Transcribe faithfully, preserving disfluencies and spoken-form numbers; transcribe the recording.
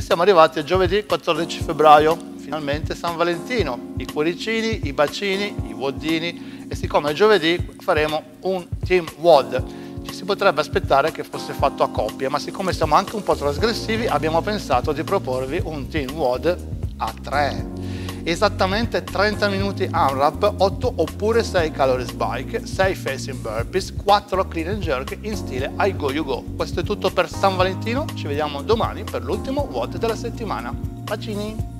siamo arrivati a giovedì quattordici febbraio, finalmente San Valentino, i cuoricini, i bacini, i wodini, e siccome è giovedì faremo un team wod. Ci si potrebbe aspettare che fosse fatto a coppie, ma siccome siamo anche un po' trasgressivi abbiamo pensato di proporvi un team wod a tre. Esattamente trenta minuti unwrap, otto oppure sei calories bike, sei facing burpees, quattro clean and jerk in stile I go you go. Questo è tutto per San Valentino, ci vediamo domani per l'ultimo W O D della settimana. Bacini!